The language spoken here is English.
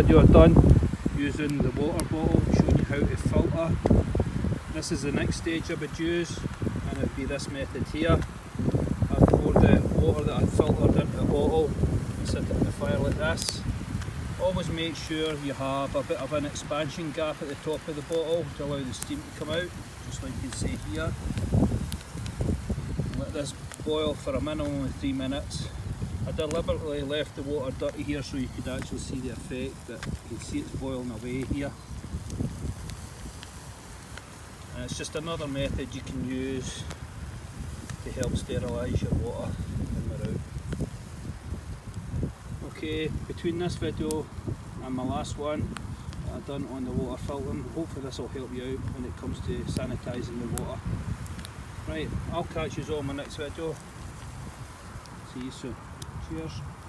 video I've done using the water bottle, showing you how to filter. This is the next stage I would use, and it would be this method here. I'd pour the water that I'd filtered into the bottle and set it in the fire like this. Always make sure you have a bit of an expansion gap at the top of the bottle to allow the steam to come out, just like you can see here. Let this boil for a minimum of 3 minutes. I deliberately left the water dirty here so you could actually see the effect, that you can see it's boiling away here. And it's just another method you can use to help sterilise your water in the room. Okay, between this video and my last one that I've done on the water filtering, hopefully this will help you out when it comes to sanitising the water. Right, I'll catch you all in my next video. See you soon. Cheers.